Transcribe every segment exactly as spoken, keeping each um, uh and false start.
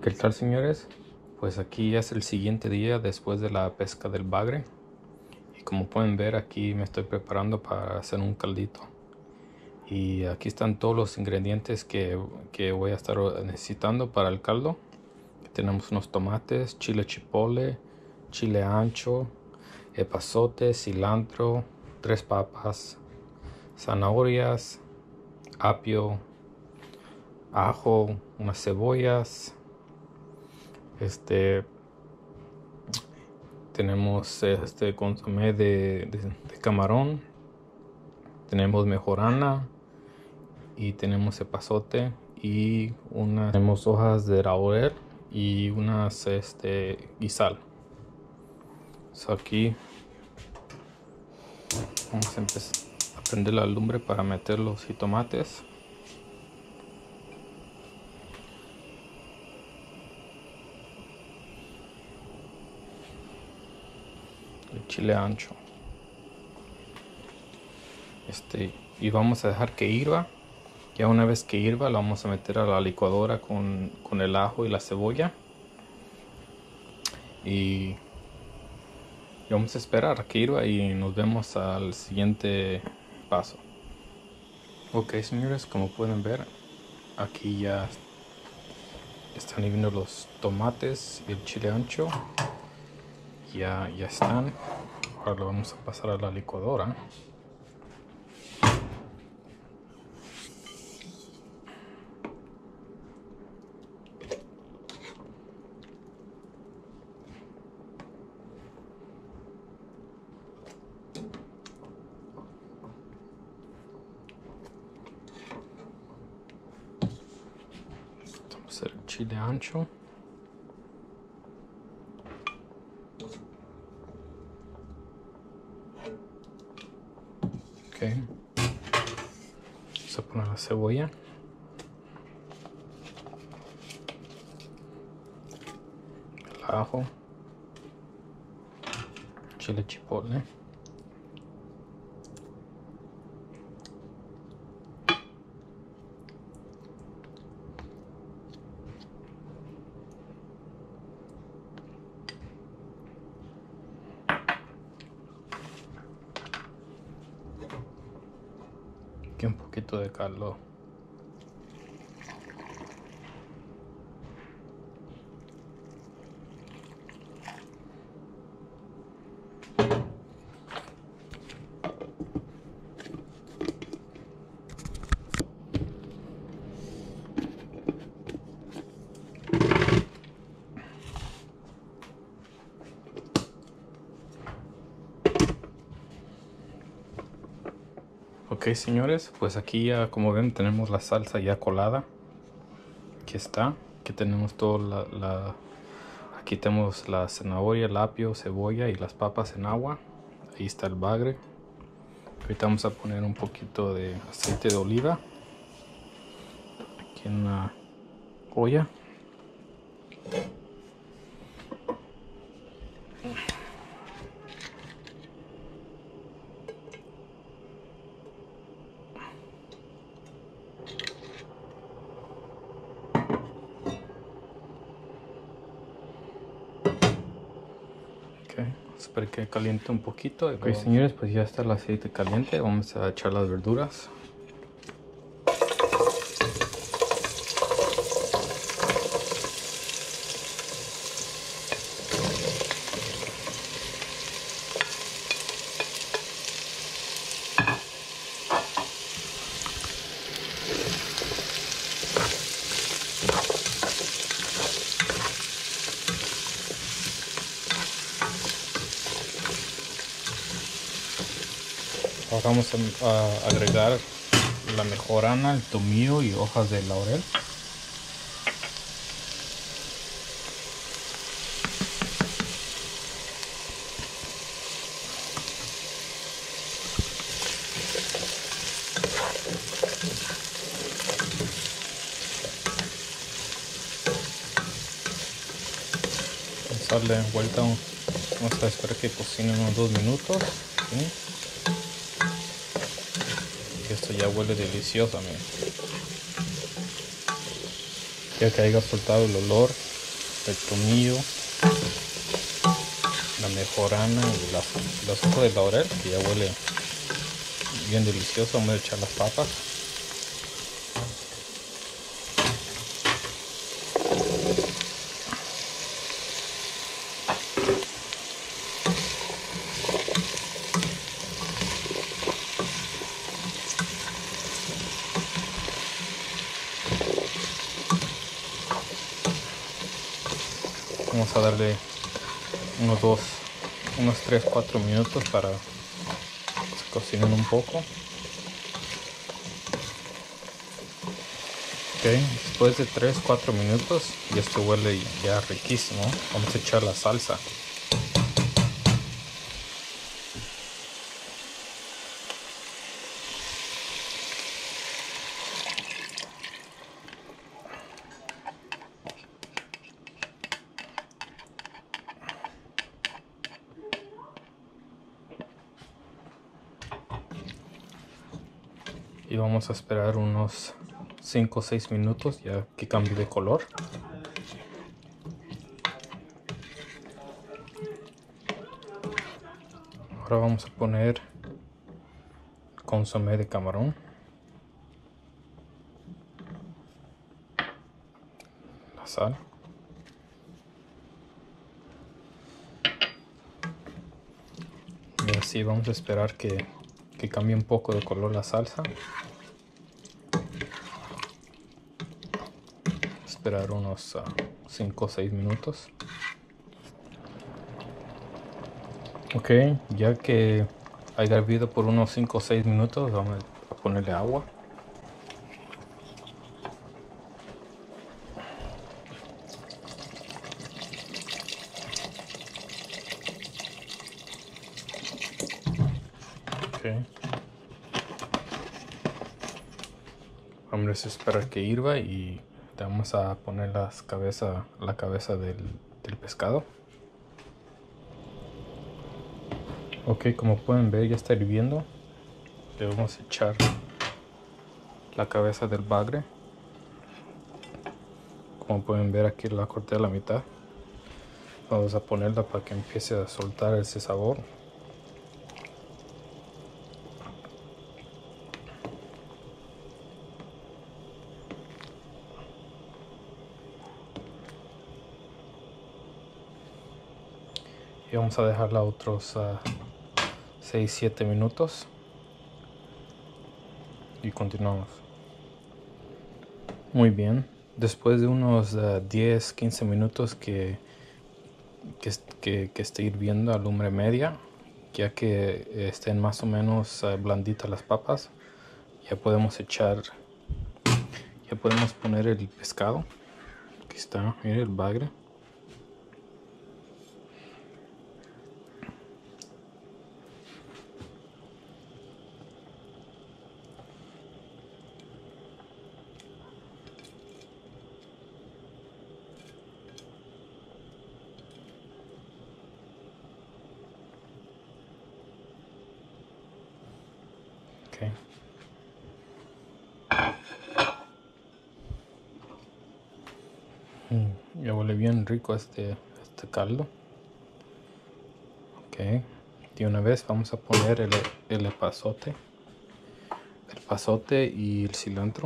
¿Qué tal, señores? Pues aquí es el siguiente día después de la pesca del bagre. Y como pueden ver, aquí me estoy preparando para hacer un caldito. Y aquí están todos los ingredientes que, que voy a estar necesitando para el caldo. Tenemos unos tomates, chile chipotle, chile ancho, epazote, cilantro, tres papas, zanahorias, apio, ajo, unas cebollas. Este, tenemos este consomé de, de, de camarón, tenemos mejorana y tenemos epazote y unas tenemos hojas de laurel y unas este y sal. So aquí vamos a empezar a prender la lumbre para meter los jitomates. El chile ancho. Este, y vamos a dejar que hirva. Ya una vez que hirva, la vamos a meter a la licuadora con, con el ajo y la cebolla. Y, y vamos a esperar a que hirva y nos vemos al siguiente paso. Ok, señores, como pueden ver, aquí ya están hirviendo los tomates y el chile ancho. Ya, ya están. Ahora lo vamos a pasar a la licuadora. Vamos a hacer el chile ancho. Ok. Vamos a poner la cebolla. El ajo. Chile chipotle. Aquí un poquito de caldo. Ok, señores, pues aquí ya, como ven, tenemos la salsa ya colada. Aquí está. Aquí tenemos todo la, la aquí tenemos la zanahoria, el apio, cebolla y las papas en agua. Ahí está el bagre. Ahorita vamos a poner un poquito de aceite de oliva aquí en la olla. Espero que caliente un poquito. Ok, señores, pues ya está el aceite caliente. Vamos a echar las verduras. Ahora vamos a, a agregar la mejorana, el tomillo y hojas de laurel. Vamos a darle vuelta, vamos a esperar que cocine unos dos minutos. ¿Sí? Esto ya huele delicioso, amigo. Ya que haya soltado el olor el tomillo, la mejorana y las, los ojos de laurel, que ya huele bien delicioso. Vamos a echar las papas. Vamos a darle unos dos, unos tres, cuatro minutos para que se cocinen un poco. Ok, después de tres, cuatro minutos, y esto huele ya riquísimo, vamos a echar la salsa. Y vamos a esperar unos cinco o seis minutos ya que cambie de color. Ahora vamos a poner consomé de camarón, la sal, y así vamos a esperar que, que cambie un poco de color la salsa. Esperar unos cinco o seis minutos. Ok, ya que haya hervido por unos cinco o seis minutos, vamos a ponerle agua. Okay. Vamos a esperar que hirva y le vamos a poner las cabeza, la cabeza del, del pescado. Ok, como pueden ver ya está hirviendo. Le vamos a echar la cabeza del bagre. Como pueden ver aquí la corté a la mitad. Vamos a ponerla para que empiece a soltar ese sabor. Y vamos a dejarla otros uh, seis a siete minutos. Y continuamos. Muy bien. Después de unos uh, diez a quince minutos que, que, que, que esté hirviendo a lumbre media, ya que estén más o menos uh, blanditas las papas, ya podemos echar, ya podemos poner el pescado. Aquí está, miren el bagre. Okay. Mm, ya huele bien rico este, este caldo. Ok, de una vez vamos a poner el, el epazote, el pasote y el cilantro.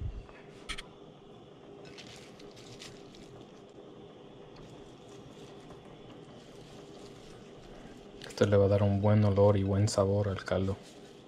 Esto le va a dar un buen olor y buen sabor al caldo.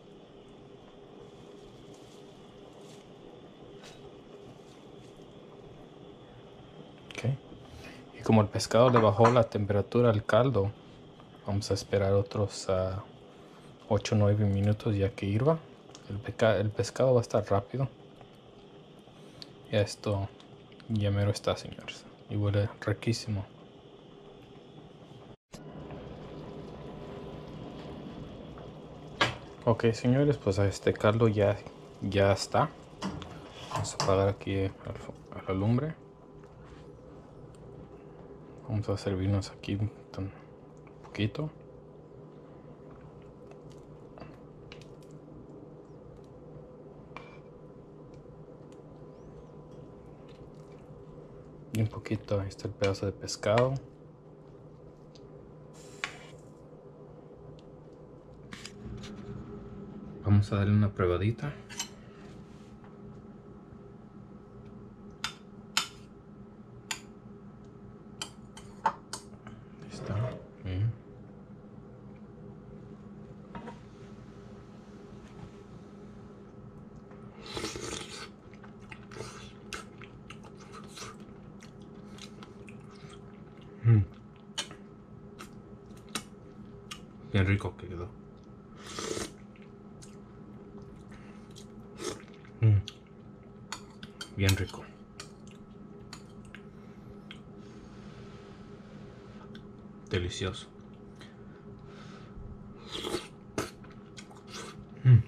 Okay. Y como el pescado le bajó la temperatura al caldo, vamos a esperar otros uh, ocho o nueve minutos ya que hirva. El, peca el pescado va a estar rápido. Y esto ya mero está, señores. Y huele riquísimo. Ok, señores, pues este caldo ya, ya está. Vamos a apagar aquí a la lumbre. Vamos a servirnos aquí un poquito. Y un poquito, ahí está el pedazo de pescado. Vamos a darle una probadita. Ahí está. Mm. Mm. Bien rico que quedó. Mm. Bien rico. Delicioso. Mm.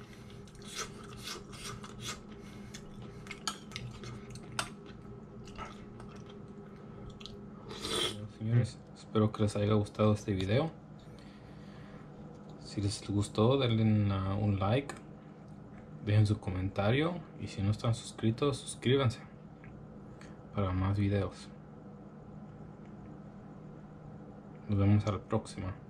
Señores, espero que les haya gustado este video. Si les gustó, denle una- un like, dejen su comentario y si no están suscritos, suscríbanse para más videos. Nos vemos a la próxima.